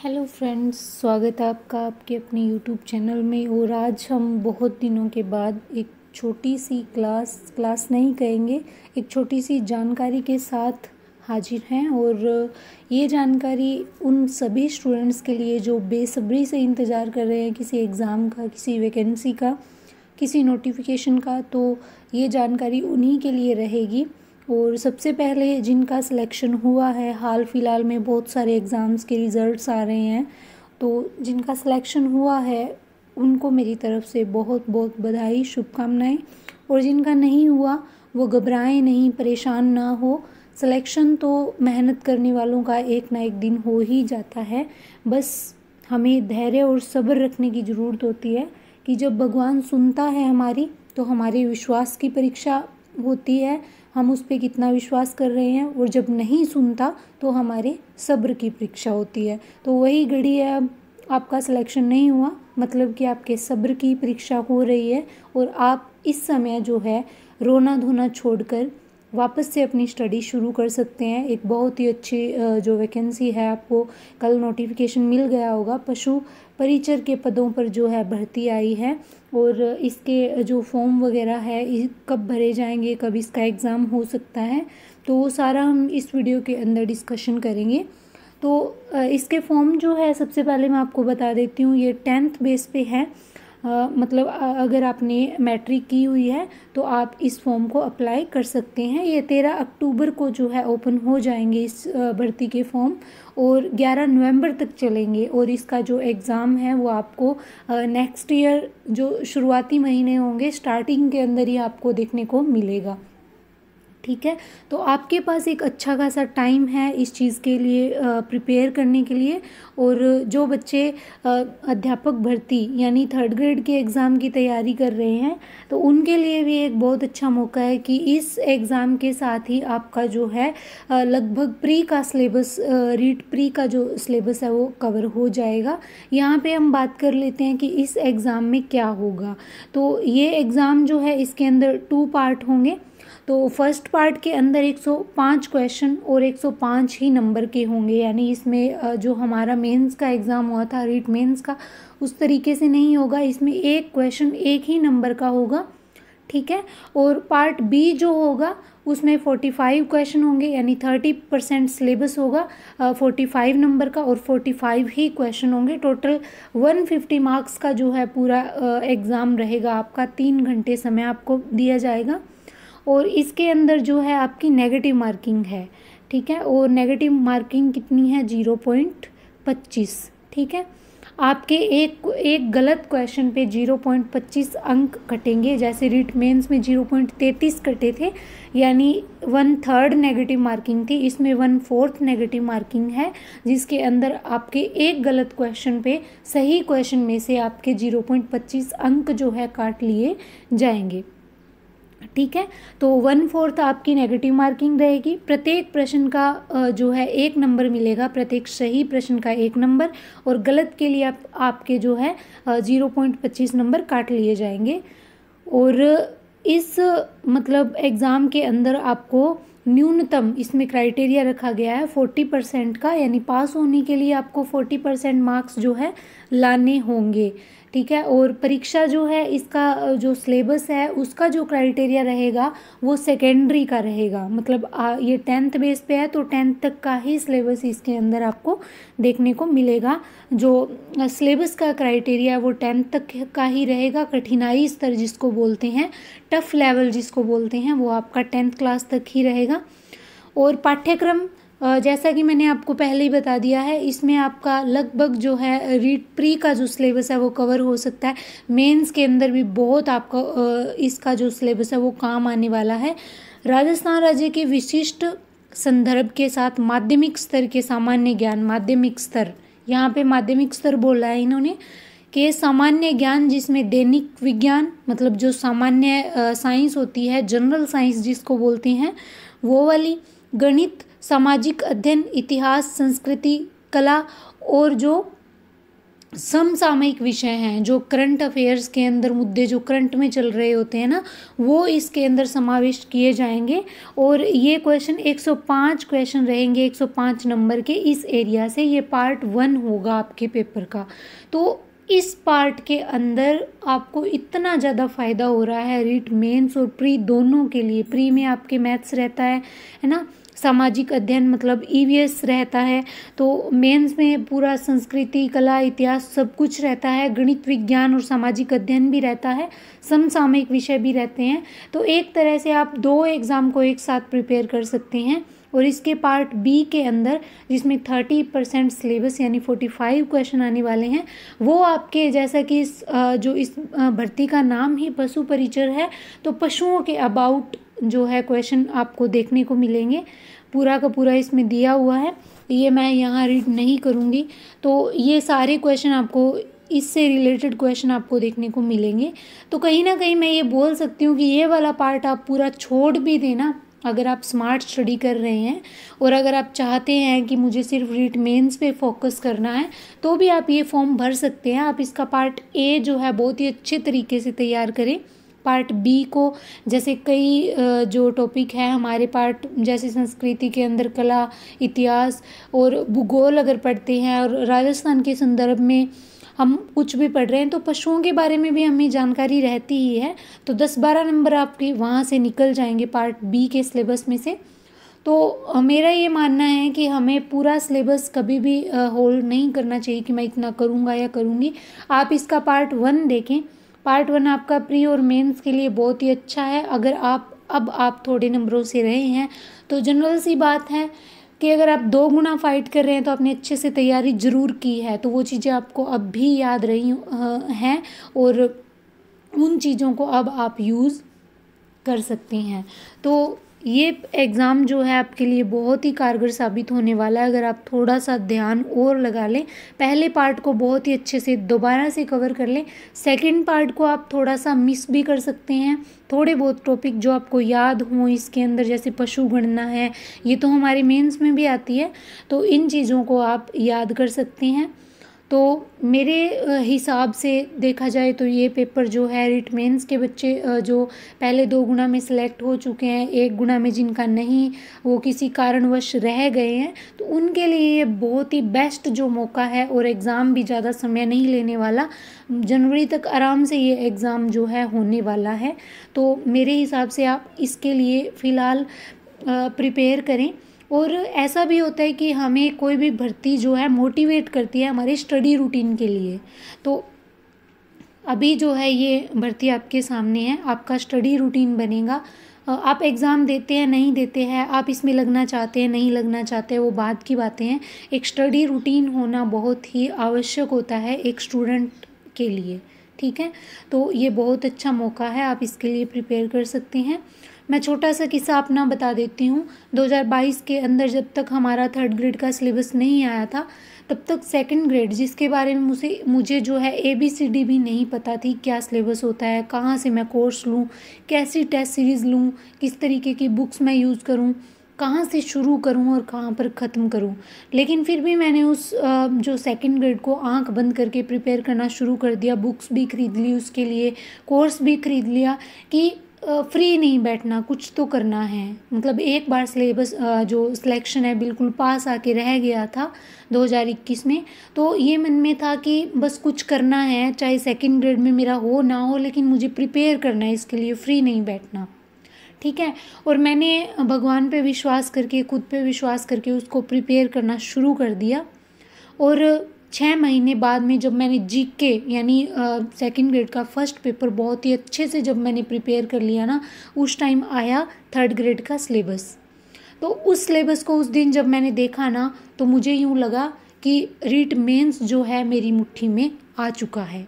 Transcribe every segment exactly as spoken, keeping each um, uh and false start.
Hello friends, स्वागत है आपका आपके अपने यूट्यूब चैनल में। और आज हम बहुत दिनों के बाद एक छोटी सी क्लास क्लास नहीं कहेंगे एक छोटी सी जानकारी के साथ हाजिर हैं। और ये जानकारी उन सभी स्टूडेंट्स के लिए जो बेसब्री से इंतज़ार कर रहे हैं किसी एग्ज़ाम का, किसी वैकेंसी का, किसी नोटिफिकेशन का। तो ये जानकारी उन्हीं के लिए रहेगी। और सबसे पहले जिनका सिलेक्शन हुआ है, हाल फिलहाल में बहुत सारे एग्ज़ाम्स के रिज़ल्ट्स आ रहे हैं, तो जिनका सिलेक्शन हुआ है उनको मेरी तरफ से बहुत बहुत बधाई, शुभकामनाएं। और जिनका नहीं हुआ वो घबराएं नहीं, परेशान ना हो। सिलेक्शन तो मेहनत करने वालों का एक ना एक दिन हो ही जाता है। बस हमें धैर्य और सब्र रखने की ज़रूरत होती है कि जब भगवान सुनता है हमारी, तो हमारे विश्वास की परीक्षा होती है, हम उस पर कितना विश्वास कर रहे हैं। और जब नहीं सुनता तो हमारे सब्र की परीक्षा होती है। तो वही घड़ी है, अब आपका सिलेक्शन नहीं हुआ मतलब कि आपके सब्र की परीक्षा हो रही है। और आप इस समय जो है रोना धोना छोड़कर वापस से अपनी स्टडी शुरू कर सकते हैं। एक बहुत ही अच्छी जो वैकेंसी है, आपको कल नोटिफिकेशन मिल गया होगा, पशु परिचर के पदों पर जो है भर्ती आई है। और इसके जो फॉर्म वगैरह है कब भरे जाएंगे, कब इसका एग्ज़ाम हो सकता है, तो वो सारा हम इस वीडियो के अंदर डिस्कशन करेंगे। तो इसके फॉर्म जो है, सबसे पहले मैं आपको बता देती हूँ, ये टेंथ बेस पे है। आ, मतलब अगर आपने मैट्रिक की हुई है तो आप इस फॉर्म को अप्लाई कर सकते हैं। ये तेरह अक्टूबर को जो है ओपन हो जाएंगे इस भर्ती के फॉर्म, और ग्यारह नवंबर तक चलेंगे। और इसका जो एग्ज़ाम है वो आपको नेक्स्ट ईयर जो शुरुआती महीने होंगे, स्टार्टिंग के अंदर ही आपको देखने को मिलेगा। ठीक है, तो आपके पास एक अच्छा खासा टाइम है इस चीज़ के लिए प्रिपेयर करने के लिए। और जो बच्चे अध्यापक भर्ती यानी थर्ड ग्रेड के एग्ज़ाम की तैयारी कर रहे हैं, तो उनके लिए भी एक बहुत अच्छा मौका है कि इस एग्ज़ाम के साथ ही आपका जो है लगभग प्री का सिलेबस, रीट प्री का जो सिलेबस है वो कवर हो जाएगा। यहाँ पे हम बात कर लेते हैं कि इस एग्ज़ाम में क्या होगा। तो ये एग्ज़ाम जो है इसके अंदर टू पार्ट होंगे। तो फर्स्ट पार्ट के अंदर एक सौ पाँच क्वेश्चन और एक सौ पाँच ही नंबर के होंगे। यानी इसमें जो हमारा मेंस का एग्ज़ाम हुआ था, रीट मेंस का, उस तरीके से नहीं होगा। इसमें एक क्वेश्चन एक ही नंबर का होगा। ठीक है, और पार्ट बी जो होगा उसमें पैंतालीस क्वेश्चन होंगे, यानी तीस परसेंट सिलेबस होगा, पैंतालीस नंबर का, और पैंतालीस ही क्वेश्चन होंगे। टोटल एक सौ पचास मार्क्स का जो है पूरा एग्ज़ाम रहेगा आपका। तीन घंटे समय आपको दिया जाएगा। और इसके अंदर जो है आपकी नेगेटिव मार्किंग है। ठीक है, और नेगेटिव मार्किंग कितनी है? जीरो पॉइंट पच्चीस। ठीक है, आपके एक एक गलत क्वेश्चन पे जीरो पॉइंट पच्चीस अंक कटेंगे। जैसे रीट मेंस में जीरो पॉइंट तैंतीस कटे थे, यानी वन थर्ड नेगेटिव मार्किंग थी, इसमें वन फोर्थ नेगेटिव मार्किंग है, जिसके अंदर आपके एक गलत क्वेश्चन पे सही क्वेश्चन में से आपके जीरो पॉइंट पच्चीस अंक जो है काट लिए जाएंगे। ठीक है, तो वन फोर्थ आपकी नेगेटिव मार्किंग रहेगी। प्रत्येक प्रश्न का जो है एक नंबर मिलेगा, प्रत्येक सही प्रश्न का एक नंबर, और गलत के लिए आप आपके जो है जीरो पॉइंट पच्चीस नंबर काट लिए जाएंगे। और इस मतलब एग्ज़ाम के अंदर आपको न्यूनतम इसमें क्राइटेरिया रखा गया है फोर्टी परसेंट का, यानी पास होने के लिए आपको फोर्टी परसेंट मार्क्स जो है लाने होंगे। ठीक है, और परीक्षा जो है इसका जो सिलेबस है उसका जो क्राइटेरिया रहेगा वो सेकेंडरी का रहेगा। मतलब आ, ये टेंथ बेस पे है तो टेंथ तक का ही सिलेबस इसके अंदर आपको देखने को मिलेगा। जो सिलेबस का क्राइटेरिया है वो टेंथ तक का ही रहेगा। कठिनाई स्तर जिसको बोलते हैं, टफ लेवल जिसको बोलते हैं, वो आपका टेंथ क्लास तक ही रहेगा। और पाठ्यक्रम जैसा कि मैंने आपको पहले ही बता दिया है, इसमें आपका लगभग जो है रीट प्री का जो सिलेबस है वो कवर हो सकता है। मेंस के अंदर भी बहुत आपका इसका जो सिलेबस है वो काम आने वाला है। राजस्थान राज्य के विशिष्ट संदर्भ के साथ माध्यमिक स्तर के सामान्य ज्ञान, माध्यमिक स्तर, यहाँ पे माध्यमिक स्तर बोला है इन्होंने, कि सामान्य ज्ञान जिसमें दैनिक विज्ञान मतलब जो सामान्य साइंस होती है, जनरल साइंस जिसको बोलते हैं, वो वाली, गणित, सामाजिक अध्ययन, इतिहास, संस्कृति, कला, और जो समसामयिक विषय हैं, जो करंट अफेयर्स के अंदर मुद्दे जो करंट में चल रहे होते हैं ना, वो इसके अंदर समाविष्ट किए जाएंगे। और ये क्वेश्चन एक सौ पाँच क्वेश्चन रहेंगे, एक सौ पाँच नंबर के इस एरिया से। ये पार्ट वन होगा आपके पेपर का। तो इस पार्ट के अंदर आपको इतना ज़्यादा फ़ायदा हो रहा है रीट मेंस और प्री दोनों के लिए। प्री में आपके मैथ्स रहता है है ना, सामाजिक अध्ययन मतलब ईवीएस रहता है, तो मेंस में पूरा संस्कृति, कला, इतिहास सब कुछ रहता है, गणित, विज्ञान और सामाजिक अध्ययन भी रहता है, समसामयिक विषय भी रहते हैं। तो एक तरह से आप दो एग्ज़ाम को एक साथ प्रिपेयर कर सकते हैं। और इसके पार्ट बी के अंदर, जिसमें थर्टी परसेंट सिलेबस यानी फोर्टी फाइव क्वेश्चन आने वाले हैं, वो आपके, जैसा कि इस जो इस भर्ती का नाम ही पशु परिचर है, तो पशुओं के अबाउट जो है क्वेश्चन आपको देखने को मिलेंगे। पूरा का पूरा इसमें दिया हुआ है, ये मैं यहाँ रीड नहीं करूँगी। तो ये सारे क्वेश्चन आपको, इससे रिलेटेड क्वेश्चन आपको देखने को मिलेंगे। तो कहीं ना कहीं मैं ये बोल सकती हूँ कि ये वाला पार्ट आप पूरा छोड़ भी देना, अगर आप स्मार्ट स्टडी कर रहे हैं और अगर आप चाहते हैं कि मुझे सिर्फ रीट मेंस पे फोकस करना है, तो भी आप ये फॉर्म भर सकते हैं। आप इसका पार्ट ए जो है बहुत ही अच्छे तरीके से तैयार करें। पार्ट बी को, जैसे कई जो टॉपिक है हमारे पार्ट, जैसे संस्कृति के अंदर कला, इतिहास और भूगोल अगर पढ़ते हैं, और राजस्थान के संदर्भ में हम कुछ भी पढ़ रहे हैं, तो पशुओं के बारे में भी हमें जानकारी रहती ही है। तो दस बारह नंबर आपके वहाँ से निकल जाएंगे पार्ट बी के सिलेबस में से। तो मेरा ये मानना है कि हमें पूरा सिलेबस कभी भी होल्ड नहीं करना चाहिए कि मैं इतना करूँगा या करूँगी। आप इसका पार्ट वन देखें। पार्ट वन आपका प्री और मेंस के लिए बहुत ही अच्छा है। अगर आप अब आप थोड़े नंबरों से रहे हैं, तो जनरल सी बात है कि अगर आप दो गुना फाइट कर रहे हैं तो आपने अच्छे से तैयारी ज़रूर की है, तो वो चीज़ें आपको अब भी याद रही हैं और उन चीज़ों को अब आप यूज़ कर सकती हैं। तो ये एग्ज़ाम जो है आपके लिए बहुत ही कारगर साबित होने वाला है अगर आप थोड़ा सा ध्यान और लगा लें। पहले पार्ट को बहुत ही अच्छे से दोबारा से कवर कर लें। सेकंड पार्ट को आप थोड़ा सा मिस भी कर सकते हैं। थोड़े बहुत टॉपिक जो आपको याद हों इसके अंदर, जैसे पशु गणना है, ये तो हमारे मेंस में भी आती है, तो इन चीज़ों को आप याद कर सकते हैं। तो मेरे हिसाब से देखा जाए तो ये पेपर जो है रीट मेंस के बच्चे जो पहले दो गुना में सिलेक्ट हो चुके हैं, एक गुना में जिनका नहीं, वो किसी कारणवश रह गए हैं, तो उनके लिए ये बहुत ही बेस्ट जो मौका है। और एग्ज़ाम भी ज़्यादा समय नहीं लेने वाला, जनवरी तक आराम से ये एग्ज़ाम जो है होने वाला है। तो मेरे हिसाब से आप इसके लिए फ़िलहाल प्रिपेयर करें। और ऐसा भी होता है कि हमें कोई भी भर्ती जो है मोटिवेट करती है हमारे स्टडी रूटीन के लिए। तो अभी जो है ये भर्ती आपके सामने है, आपका स्टडी रूटीन बनेगा। आप एग्ज़ाम देते हैं नहीं देते हैं, आप इसमें लगना चाहते हैं नहीं लगना चाहते, वो बात की बातें हैं। एक स्टडी रूटीन होना बहुत ही आवश्यक होता है एक स्टूडेंट के लिए, ठीक है। तो ये बहुत अच्छा मौका है, आप इसके लिए प्रिपेयर कर सकते हैं। मैं छोटा सा किस्सा अपना बता देती हूँ। दो हज़ार बाईस के अंदर जब तक हमारा थर्ड ग्रेड का सिलेबस नहीं आया था, तब तक सेकंड ग्रेड, जिसके बारे में मुझे मुझे जो है ए बी सी डी भी नहीं पता थी, क्या सिलेबस होता है, कहाँ से मैं कोर्स लूँ, कैसी टेस्ट सीरीज़ लूँ, किस तरीके की बुक्स मैं यूज़ करूँ, कहाँ से शुरू करूँ और कहाँ पर ख़त्म करूँ। लेकिन फिर भी मैंने उस जो सेकंड ग्रेड को आंख बंद करके प्रिपेयर करना शुरू कर दिया। बुक्स भी खरीद ली, उसके लिए कोर्स भी खरीद लिया कि फ्री नहीं बैठना, कुछ तो करना है। मतलब एक बार सिलेबस जो सिलेक्शन है बिल्कुल पास आके रह गया था दो हज़ार इक्कीस में, तो ये मन में था कि बस कुछ करना है, चाहे सेकंड ग्रेड में मेरा हो ना हो, लेकिन मुझे प्रिपेयर करना है, इसके लिए फ्री नहीं बैठना, ठीक है। और मैंने भगवान पे विश्वास करके, खुद पे विश्वास करके उसको प्रिपेयर करना शुरू कर दिया। और छः महीने बाद में जब मैंने जी के यानी सेकंड ग्रेड का फर्स्ट पेपर बहुत ही अच्छे से जब मैंने प्रिपेयर कर लिया ना, उस टाइम आया थर्ड ग्रेड का सिलेबस। तो उस सिलेबस को उस दिन जब मैंने देखा ना, तो मुझे यूँ लगा कि रीट मेंस जो है मेरी मुट्ठी में आ चुका है।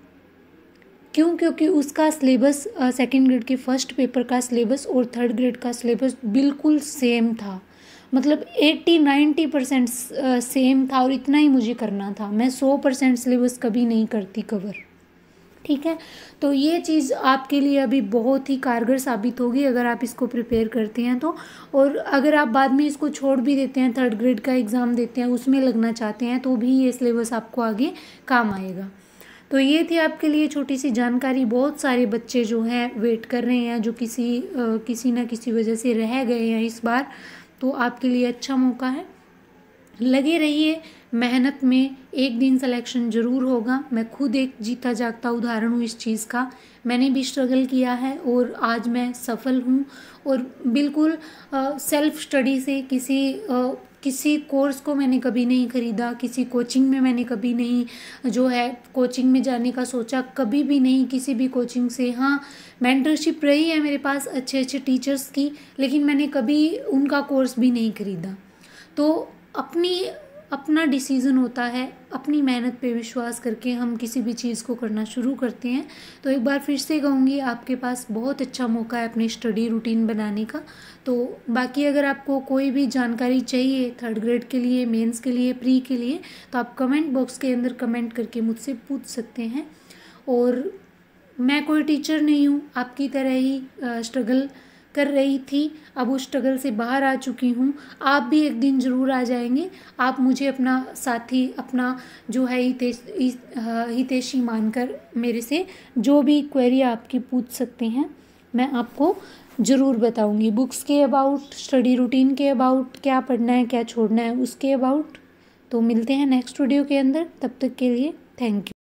क्यों? क्योंकि उसका सिलेबस, सेकंड ग्रेड के फर्स्ट पेपर का सिलेबस और थर्ड ग्रेड का सिलेबस बिल्कुल सेम था। मतलब अस्सी नब्बे परसेंट सेम था और इतना ही मुझे करना था। मैं सौ परसेंट सिलेबस कभी नहीं करती कवर, ठीक है। तो ये चीज़ आपके लिए अभी बहुत ही कारगर साबित होगी अगर आप इसको प्रिपेयर करते हैं तो। और अगर आप बाद में इसको छोड़ भी देते हैं, थर्ड ग्रेड का एग्ज़ाम देते हैं, उसमें लगना चाहते हैं, तो भी ये सिलेबस आपको आगे काम आएगा। तो ये थी आपके लिए छोटी सी जानकारी। बहुत सारे बच्चे जो हैं वेट कर रहे हैं, जो किसी आ, किसी ना किसी वजह से रह गए हैं इस बार, तो आपके लिए अच्छा मौका है। लगे रहिए मेहनत में, एक दिन सिलेक्शन ज़रूर होगा। मैं खुद एक जीता जागता उदाहरण हूँ इस चीज़ का। मैंने भी स्ट्रगल किया है और आज मैं सफल हूँ। और बिल्कुल सेल्फ स्टडी से, किसी आ, किसी कोर्स को मैंने कभी नहीं ख़रीदा, किसी कोचिंग में मैंने कभी नहीं जो है कोचिंग में जाने का सोचा, कभी भी नहीं किसी भी कोचिंग से। हाँ, मेंटरशिप रही है मेरे पास अच्छे अच्छे टीचर्स की, लेकिन मैंने कभी उनका कोर्स भी नहीं ख़रीदा। तो अपनी अपना डिसीज़न होता है, अपनी मेहनत पे विश्वास करके हम किसी भी चीज़ को करना शुरू करते हैं। तो एक बार फिर से कहूँगी, आपके पास बहुत अच्छा मौका है अपनी स्टडी रूटीन बनाने का। तो बाकी अगर आपको कोई भी जानकारी चाहिए थर्ड ग्रेड के लिए, मेंस के लिए, प्री के लिए, तो आप कमेंट बॉक्स के अंदर कमेंट करके मुझसे पूछ सकते हैं। और मैं कोई टीचर नहीं हूँ, आपकी तरह ही स्ट्रगल कर रही थी, अब उस स्ट्रगल से बाहर आ चुकी हूँ। आप भी एक दिन ज़रूर आ जाएंगे। आप मुझे अपना साथी, अपना जो है हितेश हितेशी मानकर मेरे से जो भी क्वेरी आपकी पूछ सकते हैं, मैं आपको ज़रूर बताऊँगी। बुक्स के अबाउट, स्टडी रूटीन के अबाउट, क्या पढ़ना है क्या छोड़ना है उसके अबाउट। तो मिलते हैं नेक्स्ट वीडियो के अंदर, तब तक के लिए थैंक यू।